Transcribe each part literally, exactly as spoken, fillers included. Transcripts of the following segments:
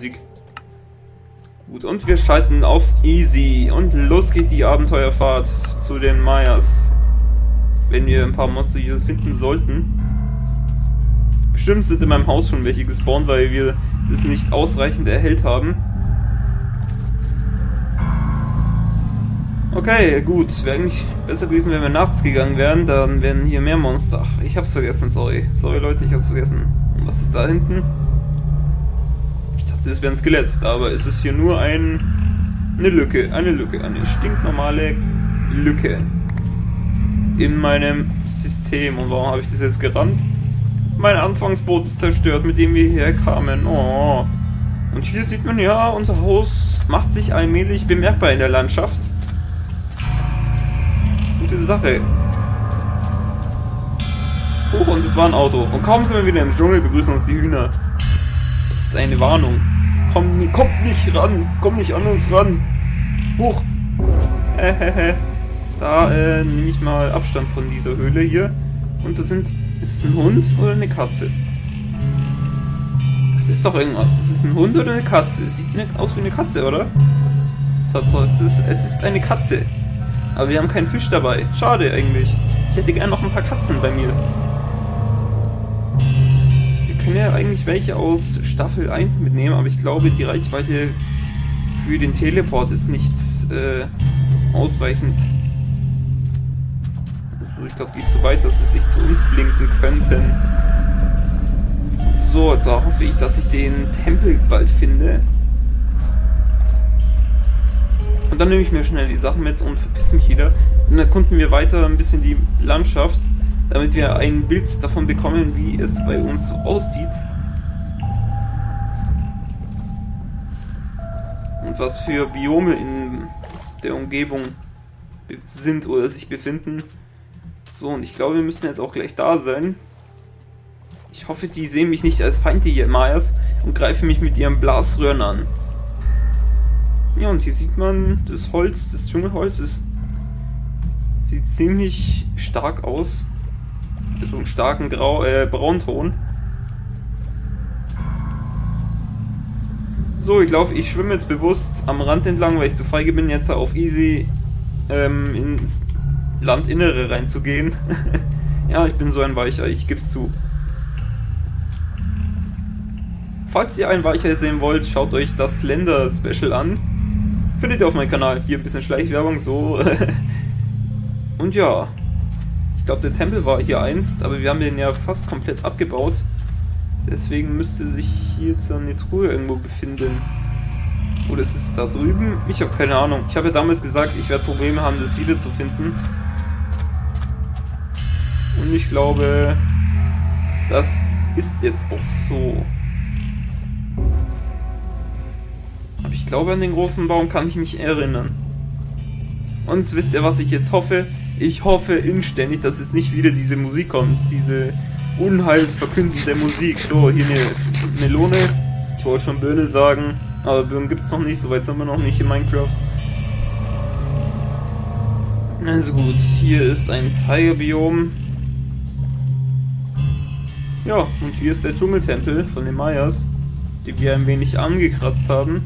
Musik. Gut, und wir schalten auf Easy. Und los geht die Abenteuerfahrt zu den Mayas. Wenn wir ein paar Monster hier finden sollten. Bestimmt sind in meinem Haus schon welche gespawnt, weil wir das nicht ausreichend erhellt haben. Okay, gut. Wäre eigentlich besser gewesen, wenn wir nachts gegangen wären. Dann wären hier mehr Monster. Ach, ich hab's vergessen, sorry. Sorry Leute, ich hab's vergessen. Und was ist da hinten? Ich dachte, das wäre ein Skelett. Aber es ist hier nur ein... eine Lücke. Eine Lücke. Eine stinknormale Lücke. In meinem System. Und warum habe ich das jetzt gerannt? Mein Anfangsboot ist zerstört, mit dem wir hierher kamen. Oh. Und hier sieht man ja, unser Haus macht sich allmählich bemerkbar in der Landschaft. Gute Sache. Hoch, und es war ein Auto. Und kaum sind wir wieder im Dschungel, begrüßen uns die Hühner. Das ist eine Warnung. Komm, kommt nicht ran. Komm nicht an uns ran. Hoch. Hehehe. Da äh, nehme ich mal Abstand von dieser Höhle hier. Und das sind... Ist es ein Hund oder eine Katze? Das ist doch irgendwas. Ist es ein Hund oder eine Katze? Sieht nicht aus wie eine Katze, oder? Tatsache, es ist, es ist eine Katze. Aber wir haben keinen Fisch dabei. Schade eigentlich. Ich hätte gerne noch ein paar Katzen bei mir. Wir können ja eigentlich welche aus Staffel eins mitnehmen, aber ich glaube, die Reichweite für den Teleport ist nicht äh, ausreichend. Ich glaube, die ist so weit, dass sie sich zu uns blinken könnten. So, jetzt hoffe ich, dass ich den Tempel bald finde. Und dann nehme ich mir schnell die Sachen mit und verpiss mich wieder. Dann erkunden wir weiter ein bisschen die Landschaft, damit wir ein Bild davon bekommen, wie es bei uns so aussieht. Und was für Biome in der Umgebung sind oder sich befinden. So, und ich glaube, wir müssen jetzt auch gleich da sein. Ich hoffe, die sehen mich nicht als Feind, die Mayas, und greifen mich mit ihren Blasröhren an. Ja, und hier sieht man, das Holz, das Dschungelholz, ist, sieht ziemlich stark aus. So einen starken Grau, äh, Braunton. So, ich glaube, ich schwimme jetzt bewusst am Rand entlang, weil ich zu feige bin, jetzt auf Easy ähm, ins Landinnere reinzugehen. Ja, ich bin so ein Weicher, ich geb's zu. Falls ihr ein Weicher sehen wollt, schaut euch das Länder-Special an. Findet ihr auf meinem Kanal. Hier ein bisschen Schleichwerbung, so. Und ja, ich glaube, der Tempel war hier einst, aber wir haben den ja fast komplett abgebaut. Deswegen müsste sich hier jetzt eine Truhe irgendwo befinden. Oder ist es da drüben? Ich habe keine Ahnung. Ich habe ja damals gesagt, ich werde Probleme haben, das wiederzufinden. Und ich glaube, das ist jetzt auch so. Aber ich glaube, an den großen Baum kann ich mich erinnern. Und wisst ihr, was ich jetzt hoffe? Ich hoffe inständig, dass jetzt nicht wieder diese Musik kommt. Diese unheilsverkündende Musik. So, hier eine Melone. Ich wollte schon Birne sagen. Aber Birnen gibt es noch nicht. Soweit sind wir noch nicht in Minecraft. Also gut, hier ist ein Tigerbiom. Ja, und hier ist der Dschungeltempel von den Mayas, den wir ein wenig angekratzt haben.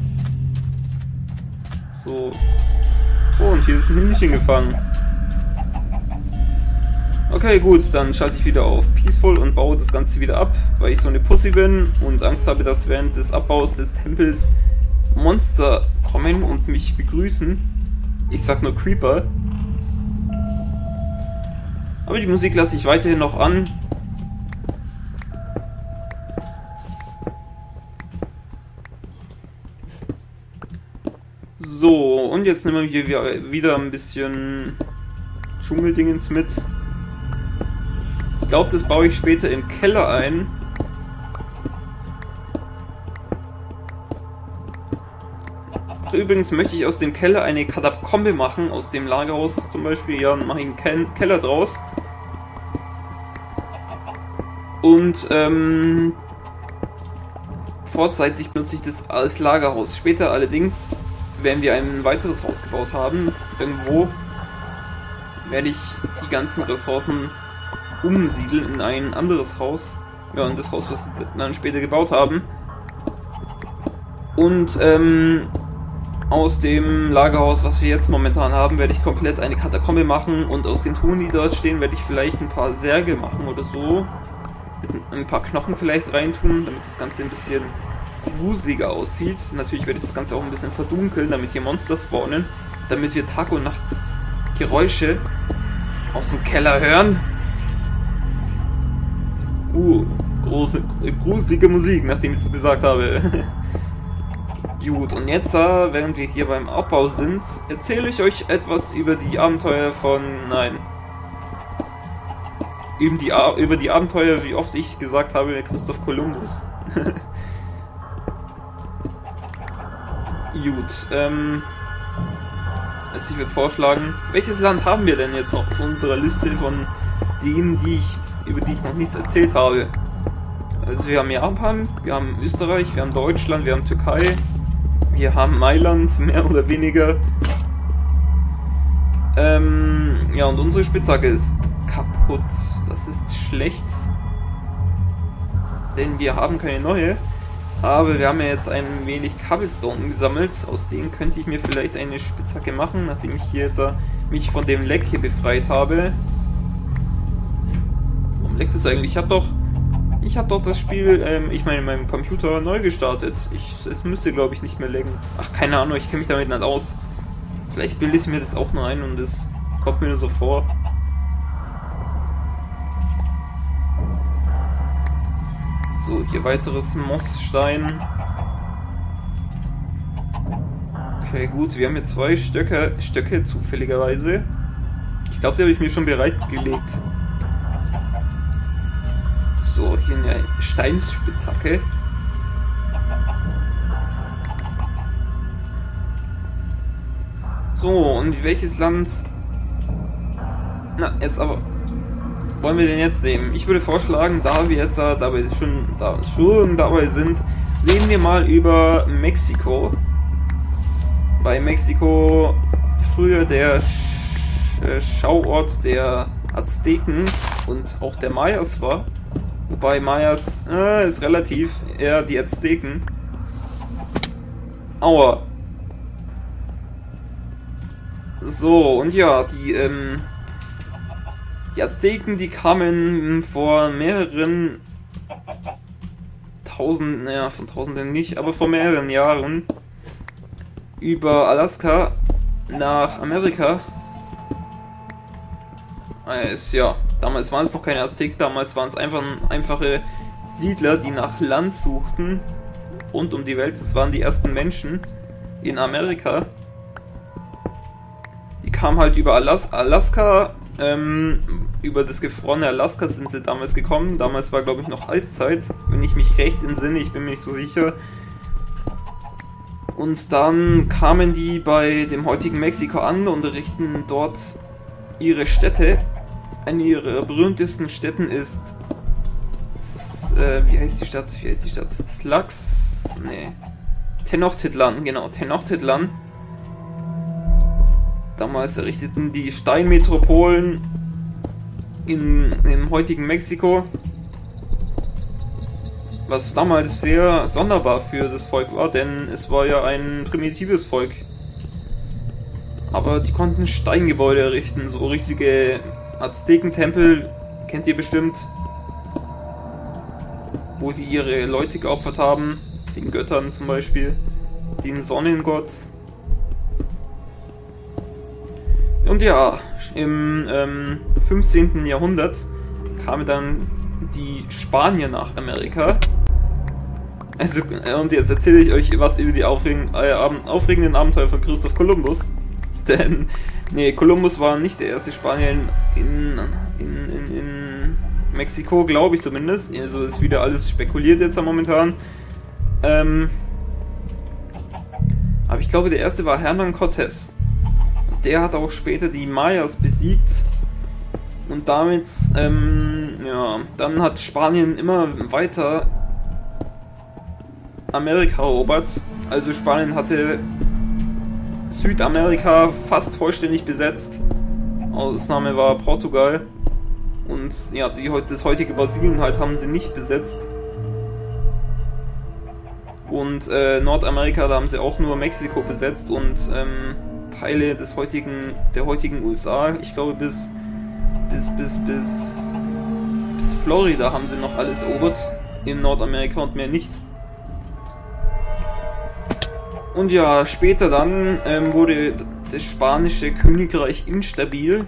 So. Oh, und hier ist ein Hühnchen gefangen. Okay, gut, dann schalte ich wieder auf Peaceful und baue das Ganze wieder ab, weil ich so eine Pussy bin und Angst habe, dass während des Abbaus des Tempels Monster kommen und mich begrüßen. Ich sag nur Creeper. Aber die Musik lasse ich weiterhin noch an. So, und jetzt nehmen wir hier wieder ein bisschen Dschungeldingens mit. Ich glaube, das baue ich später im Keller ein. Ach, übrigens möchte ich aus dem Keller eine Katakombe machen, aus dem Lagerhaus zum Beispiel. Ja, dann mache ich einen Ken Keller draus. Und ähm, vorzeitig benutze ich das als Lagerhaus. Später allerdings, wenn wir ein weiteres Haus gebaut haben, irgendwo, werde ich die ganzen Ressourcen umsiedeln in ein anderes Haus. Ja, und das Haus, was wir dann später gebaut haben, Und ähm, aus dem Lagerhaus, was wir jetzt momentan haben, werde ich komplett eine Katakombe machen und aus den Truhen, die dort stehen, werde ich vielleicht ein paar Särge machen oder so. Mit ein paar Knochen vielleicht reintun, damit das Ganze ein bisschen gruseliger aussieht. Natürlich werde ich das Ganze auch ein bisschen verdunkeln, damit hier Monster spawnen, damit wir Tag und Nachts Geräusche aus dem Keller hören. Uh, große, gruselige Musik, nachdem ich das gesagt habe. Gut, und jetzt, während wir hier beim Abbau sind, erzähle ich euch etwas über die Abenteuer von... Nein. Über die, über die Abenteuer, wie oft ich gesagt habe, Christoph Kolumbus. Gut, ähm... also ich würde vorschlagen, welches Land haben wir denn jetzt noch auf unserer Liste von denen, die ich, über die ich noch nichts erzählt habe? Also wir haben Japan, wir haben Österreich, wir haben Deutschland, wir haben Türkei, wir haben Mailand, mehr oder weniger. Ähm, ja, und unsere Spitzhacke ist kaputt. Das ist schlecht. Denn wir haben keine neue. Aber wir haben ja jetzt ein wenig Cobblestone gesammelt. Aus denen könnte ich mir vielleicht eine Spitzhacke machen, nachdem ich hier jetzt uh, mich von dem Leck hier befreit habe. Warum leckt es eigentlich? Ich habe doch... Ich habe doch das Spiel, ähm, ich meine, in meinem Computer neu gestartet. Ich, es müsste, glaube ich, nicht mehr laggen. Ach, keine Ahnung, ich kenne mich damit nicht aus. Vielleicht bilde ich mir das auch nur ein und es kommt mir nur so vor. So, hier weiteres Mossstein. Okay, gut, wir haben hier zwei Stöcke, Stöcke zufälligerweise. Ich glaube, die habe ich mir schon bereitgelegt. So, hier eine Steinspitzhacke. So, und welches Land... Na, jetzt aber... wollen wir den jetzt nehmen? Ich würde vorschlagen, da wir jetzt dabei schon, da schon dabei sind, reden wir mal über Mexiko. Bei Mexiko früher der Sch äh, Schauort der Azteken und auch der Mayas war. Wobei Mayas äh, ist relativ eher die Azteken. Aua. So, und ja, die, ähm, die Azteken, die kamen vor mehreren tausend, naja, von tausenden nicht, aber vor mehreren Jahren über Alaska nach Amerika. Äh, ist ja, damals waren es noch keine Azteken, damals waren es einfach einfache Siedler, die nach Land suchten rund um die Welt. Das waren die ersten Menschen in Amerika. Die kamen halt über Alas Alaska, ähm, über das gefrorene Alaska sind sie damals gekommen. Damals war, glaube ich, noch Eiszeit, wenn ich mich recht entsinne, ich bin mir nicht so sicher. Und dann kamen die bei dem heutigen Mexiko an und errichten dort ihre Städte. Eine ihrer berühmtesten Städten ist, äh, wie heißt die Stadt? Wie heißt die Stadt? Slax? Nee. Tenochtitlan, genau, Tenochtitlan. Damals errichteten die Steinmetropolen in, im heutigen Mexiko, was damals sehr sonderbar für das Volk war, denn es war ja ein primitives Volk. Aber die konnten Steingebäude errichten, so riesige Aztekentempel, kennt ihr bestimmt, wo die ihre Leute geopfert haben, den Göttern zum Beispiel, den Sonnengott. Und ja, im ähm, fünfzehnten Jahrhundert kamen dann die Spanier nach Amerika. Also, und jetzt erzähle ich euch was über die aufregenden, äh, aufregenden Abenteuer von Christoph Kolumbus. Denn, nee, Kolumbus war nicht der erste Spanier in, in, in, in, in Mexiko, glaube ich zumindest. Also ist wieder alles spekuliert jetzt momentan. Ähm, aber ich glaube, der erste war Hernán Cortés. Der hat auch später die Mayas besiegt. Und damit, ähm, ja, dann hat Spanien immer weiter Amerika erobert. Also Spanien hatte Südamerika fast vollständig besetzt. Ausnahme war Portugal. Und ja, die, das heutige Brasilien halt haben sie nicht besetzt. Und äh, Nordamerika, da haben sie auch nur Mexiko besetzt und ähm, Teile des heutigen, der heutigen U S A, ich glaube bis bis bis bis bis Florida haben sie noch alles erobert in Nordamerika und mehr nicht. Und ja, später dann ähm, wurde das spanische Königreich instabil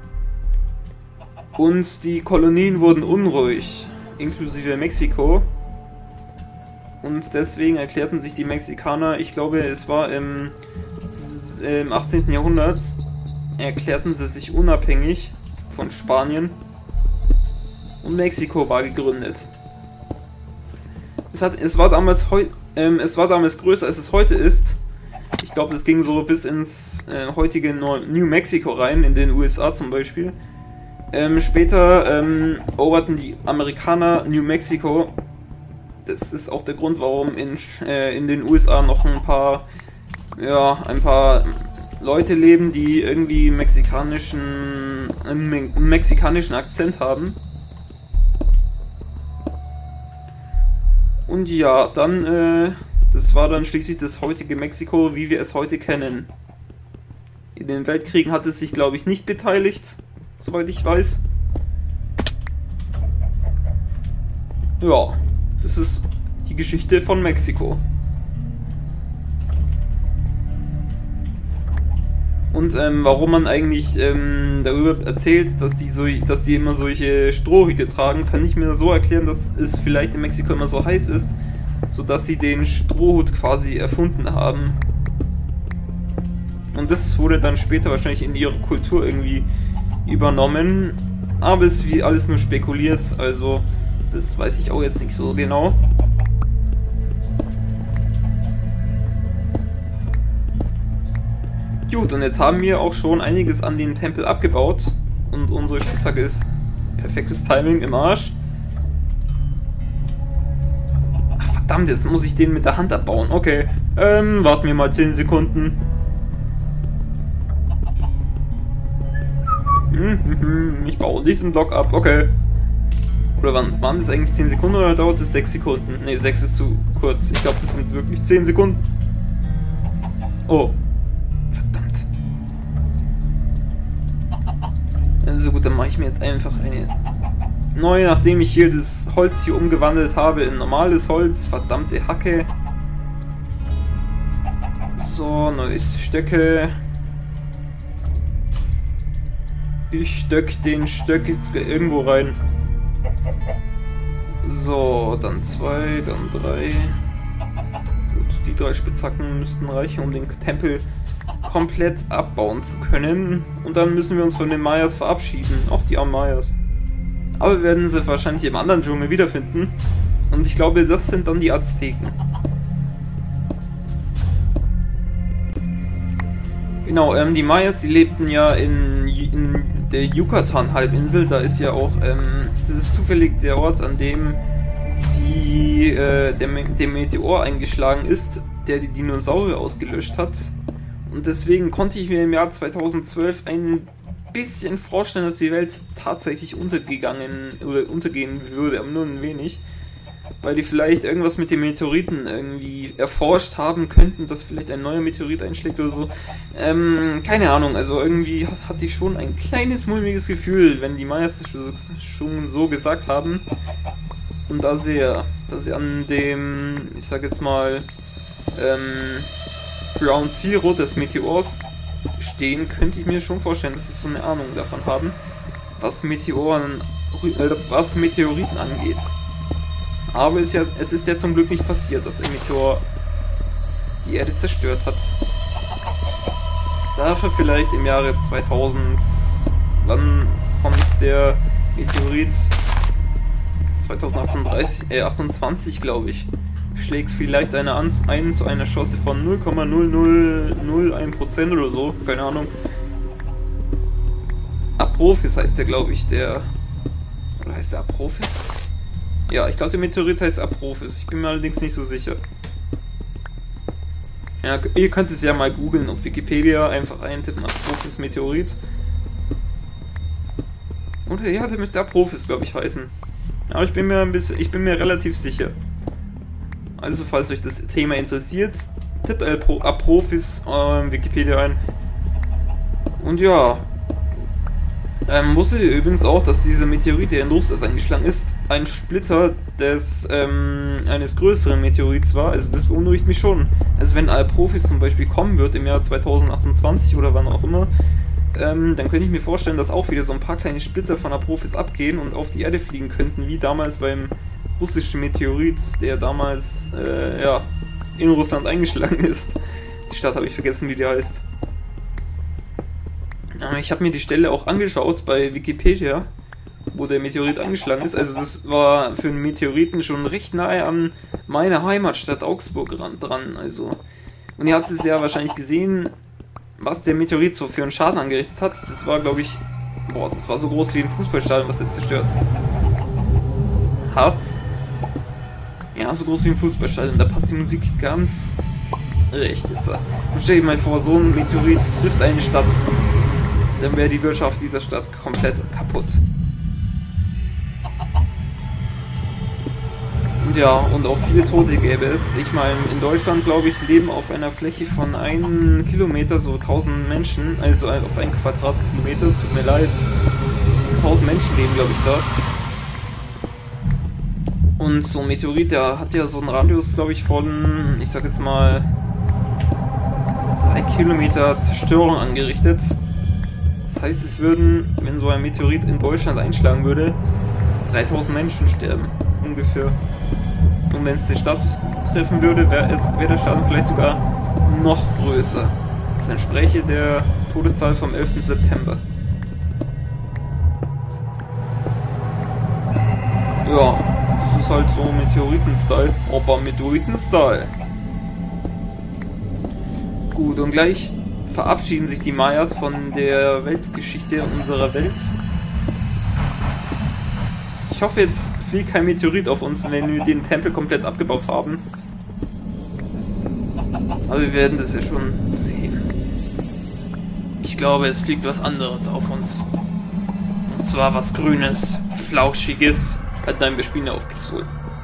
und die Kolonien wurden unruhig, inklusive Mexiko. Und deswegen erklärten sich die Mexikaner, ich glaube es war im, im achtzehnten Jahrhundert, erklärten sie sich unabhängig von Spanien und Mexiko war gegründet. Es, hat, es, war damals heu, ähm, es war damals größer als es heute ist. Ich glaube es ging so bis ins äh, heutige New Mexico rein, in den U S A zum Beispiel. Ähm, später ähm, eroberten die Amerikaner New Mexico. Das ist auch der Grund, warum in, äh, in den U S A noch ein paar, ja, ein paar Leute leben, die irgendwie mexikanischen, einen, me einen mexikanischen Akzent haben. Und ja, dann, äh, das war dann schließlich das heutige Mexiko, wie wir es heute kennen. In den Weltkriegen hat es sich, glaube ich, nicht beteiligt, soweit ich weiß. Ja. Das ist die Geschichte von Mexiko. Und ähm, warum man eigentlich ähm, darüber erzählt, dass die, so, dass die immer solche Strohhüte tragen, kann ich mir so erklären, dass es vielleicht in Mexiko immer so heiß ist, sodass sie den Strohhut quasi erfunden haben. Und das wurde dann später wahrscheinlich in ihre Kultur irgendwie übernommen. Aber es ist wie alles nur spekuliert, also das weiß ich auch jetzt nicht so genau. Gut, und jetzt haben wir auch schon einiges an den Tempel abgebaut. Und unsere Spitzhacke ist perfektes Timing im Arsch. Ach verdammt, jetzt muss ich den mit der Hand abbauen. Okay, ähm, warten wir mal zehn Sekunden. Ich baue diesen Block ab, okay. Oder wann waren das eigentlich zehn Sekunden oder dauert es sechs Sekunden? Ne, sechs ist zu kurz. Ich glaube, das sind wirklich zehn Sekunden. Oh. Verdammt. Also gut, dann mache ich mir jetzt einfach eine neue, nachdem ich hier das Holz hier umgewandelt habe in normales Holz. Verdammte Hacke. So, neues Stöcke. Ich stöck den Stöck jetzt irgendwo rein. So, dann zwei, dann drei. Gut, die drei Spitzhacken müssten reichen, um den Tempel komplett abbauen zu können. Und dann müssen wir uns von den Mayas verabschieden. Auch die armen Mayas. Aber wir werden sie wahrscheinlich im anderen Dschungel wiederfinden. Und ich glaube, das sind dann die Azteken. Genau, ähm, die Mayas, die lebten ja in, in der Yucatan-Halbinsel. Da ist ja auch, ähm, das ist zufällig der Ort, an dem die, äh, der, der Meteor eingeschlagen ist, der die Dinosaurier ausgelöscht hat. Und deswegen konnte ich mir im Jahr zweitausendzwölf ein bisschen vorstellen, dass die Welt tatsächlich untergegangen oder untergehen würde, aber nur ein wenig. Weil die vielleicht irgendwas mit den Meteoriten irgendwie erforscht haben könnten, dass vielleicht ein neuer Meteorit einschlägt oder so. Ähm, keine Ahnung, also irgendwie hat, hatte ich schon ein kleines mulmiges Gefühl, wenn die Mayas schon so gesagt haben. Und da sie, da sie an dem, ich sag jetzt mal, ähm, Ground Zero des Meteors stehen, könnte ich mir schon vorstellen, dass sie so eine Ahnung davon haben, was Meteoren, äh, was Meteoriten angeht. Aber es ist, ja, es ist ja zum Glück nicht passiert, dass ein Meteor die Erde zerstört hat. Dafür vielleicht im Jahre zweitausend, wann kommt der Meteorit? zweitausendachtunddreißig, äh, achtundzwanzig glaube ich. Schlägt vielleicht eine an, ein zu einer Chance von null Komma null null null eins Prozent oder so, keine Ahnung. Apophis heißt der, glaube ich, der... Oder heißt der Apophis? Ja, ich glaube, der Meteorit heißt Apophis. Ich bin mir allerdings nicht so sicher. Ja, ihr könnt es ja mal googeln auf Wikipedia, einfach eintippen, Apophis Meteorit. Oder ja, der müsste Apophis, glaube ich, heißen. Aber ich bin mir ein bisschen, ich bin mir relativ sicher. Also falls euch das Thema interessiert, tippt Apophis äh, Wikipedia ein. Und ja, ähm, wusstet ihr übrigens auch, dass dieser Meteorit, der in Russland eingeschlagen ist, ein Splitter des ähm, eines größeren Meteorits war? Also das beunruhigt mich schon. Also wenn Apophis zum Beispiel kommen wird im Jahr zweitausendachtundzwanzig oder wann auch immer, ähm, dann könnte ich mir vorstellen, dass auch wieder so ein paar kleine Splitter von Apophis abgehen und auf die Erde fliegen könnten, wie damals beim russischen Meteorit, der damals äh, ja, in Russland eingeschlagen ist. Die Stadt habe ich vergessen, wie die heißt. Ich habe mir die Stelle auch angeschaut bei Wikipedia, wo der Meteorit eingeschlagen ist. Also das war für einen Meteoriten schon recht nahe an meiner Heimatstadt Augsburg dran. Also, und ihr habt es ja wahrscheinlich gesehen, was der Meteorit so für einen Schaden angerichtet hat. Das war, glaube ich, boah, das war so groß wie ein Fußballstadion, was jetzt zerstört hat. Ja, so groß wie ein Fußballstadion. Da passt die Musik ganz recht jetzt. Und stell dir mal vor, so ein Meteorit trifft eine Stadt. Dann wäre die Wirtschaft dieser Stadt komplett kaputt. Und ja, und auch viele Tote gäbe es. Ich meine, in Deutschland, glaube ich, leben auf einer Fläche von einem Kilometer so tausend Menschen, also auf einen Quadratkilometer, tut mir leid, tausend Menschen leben, glaube ich, dort. Und so ein Meteorit, der hat ja so einen Radius, glaube ich, von, ich sag jetzt mal, drei Kilometer Zerstörung angerichtet. Das heißt, es würden, wenn so ein Meteorit in Deutschland einschlagen würde, dreitausend Menschen sterben, ungefähr. Und wenn es die Stadt treffen würde, wäre wär der Schaden vielleicht sogar noch größer. Das entspräche der Todeszahl vom elften September. Ja, das ist halt so Meteoriten-Style, aber Meteoriten-Style. Gut, und gleich verabschieden sich die Mayas von der Weltgeschichte unserer Welt. Ich hoffe, jetzt fliegt kein Meteorit auf uns, wenn wir den Tempel komplett abgebaut haben. Aber wir werden das ja schon sehen. Ich glaube, es fliegt was anderes auf uns. Und zwar was Grünes, Flauschiges. Halt, nein, wir spielen ja auf Peaceful.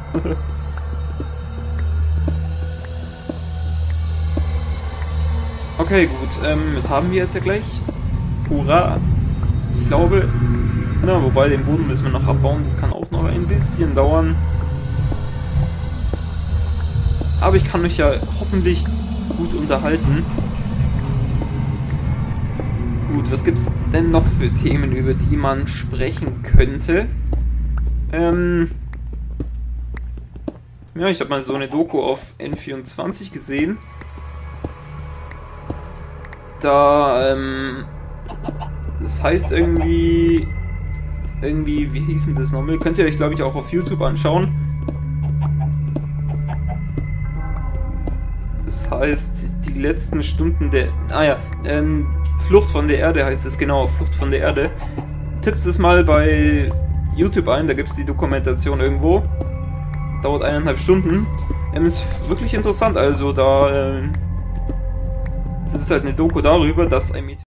Okay, gut, ähm, jetzt haben wir es ja gleich. Hurra! Ich glaube, na, wobei den Boden müssen wir noch abbauen, das kann auch noch ein bisschen dauern. Aber ich kann mich ja hoffentlich gut unterhalten. Gut, was gibt es denn noch für Themen, über die man sprechen könnte? Ähm... Ja, ich habe mal so eine Doku auf N vierundzwanzig gesehen. Da, ähm, das heißt irgendwie, irgendwie, wie hieß denn das nochmal? Könnt ihr euch, glaube ich, auch auf YouTube anschauen. Das heißt, die letzten Stunden der, ah ja, ähm, Flucht von der Erde heißt es, genau, Flucht von der Erde. Tippt es mal bei YouTube ein, da gibt es die Dokumentation irgendwo. Dauert eineinhalb Stunden. Ähm, ist wirklich interessant, also da, ähm, das ist halt eine Doku darüber, dass ein Meteorit